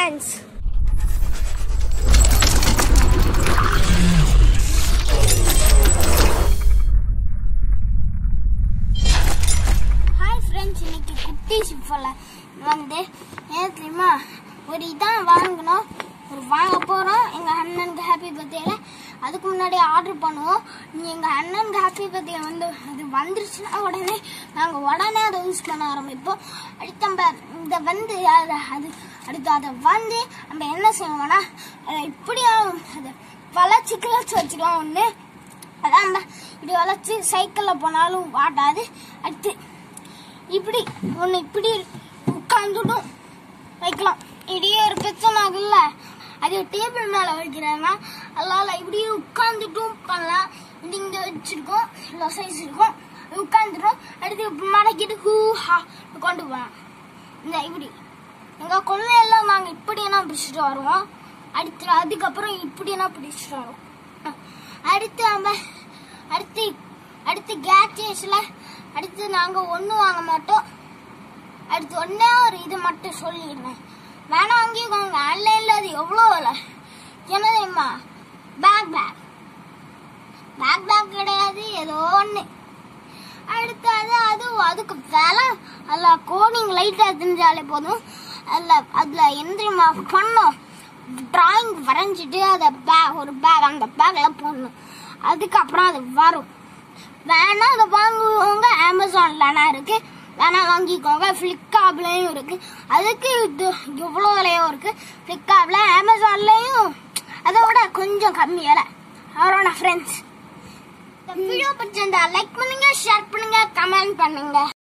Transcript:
friends. Hi friends, இன்னைக்கு குட்டி சிப்பல வந்து ஏத்துமா ஒரு இதான் வாங்கணும் ஒரு வாங்க போறோம் எங்க அண்ணனுக்கு ஹாப்பி பர்த்டேல அதுக்கு முன்னாடி ஆர்டர் பண்ணுவோம் நீ எங்க அண்ணனுக்கு ஹாப்பி பர்த்டே வந்து அது வந்துருச்சுனா உடனே நாங்க உடனே அதை யூஸ் பண்ண ஆரம்பிப்போம் அடுத்து நம்ம இந்த வந்து அது அடுத்து அதை வந்து நம்ம என்ன செய்வோம்னா இப்படி அதை வளைச்சு கிளச்சு வச்சுக்கலாம் ஒன்று அதான் நம்ம இப்படி வளைச்சு சைக்கிளில் போனாலும் வாட்டாது அடுத்து இப்படி ஒன்று இப்படி உட்காந்துட்டும் வைக்கலாம் இடையே ஒரு பிரச்சனை ஆகுல்ல அது டேபிள் மேலே வைக்கிறேன்னா அதனால இப்படியே உட்காந்துட்டும் பண்ணலாம் இது இங்கே வச்சுருக்கோம் இவ்வளோ சைஸ் இருக்கும் உட்காந்துடும் அடுத்து மடக்கிட்டு ஹூஹா கொண்டு போகலாம் இந்த இப்படி எங்கள் கொள்ளையெல்லாம் நாங்கள் இப்படியெல்லாம் பிடிச்சிட்டு வருவோம் அதுக்கப்புறம் இப்படியெல்லாம் பிடிச்சிட்டு வருவோம் அடுத்து நம்ம அடுத்து கேட்சஸில் அடுத்து நாங்கள் ஒன்றும் வாங்க மாட்டோம் அடுத்து ஒன்றே ஒரு இது மட்டும் சொல்லிடுறேன் வேணா வாங்கிக்கோங்க ஆன்லைனில் அது எவ்வளோ விலை என்ன தெரியுமா பேக் கிடையாது ஏதோ ஒன்று அடுத்து அதுக்கு வேலை அதில் கோடிங் லைட்டாக தெரிஞ்சாலே போதும் அதில் என்ன தெரியுமா பண்ணோம் டிராயிங் வரைஞ்சிட்டு அதை ஒரு பேக் அந்த பேக்கில் போடணும் அதுக்கப்புறம் அது வரும் வேணா அதை வாங்குவோங்க அமேசான்லனா இருக்கு வேணா வாங்கிக்கோங்க ஃப்ளிப்கார்ட்லயும் இருக்கு அதுக்கு இது எவ்வளோ விலையும் இருக்கு ஃப்ளிப்கார்ட்ல அமேசான்லயும் அதோட கொஞ்சம் கம்மி விலை அவரோட ஃப்ரெண்ட்ஸ் இந்த வீடியோ பிடிச்சிருந்தா லைக் பண்ணுங்க ஷேர் பண்ணுங்க கமெண்ட் பண்ணுங்க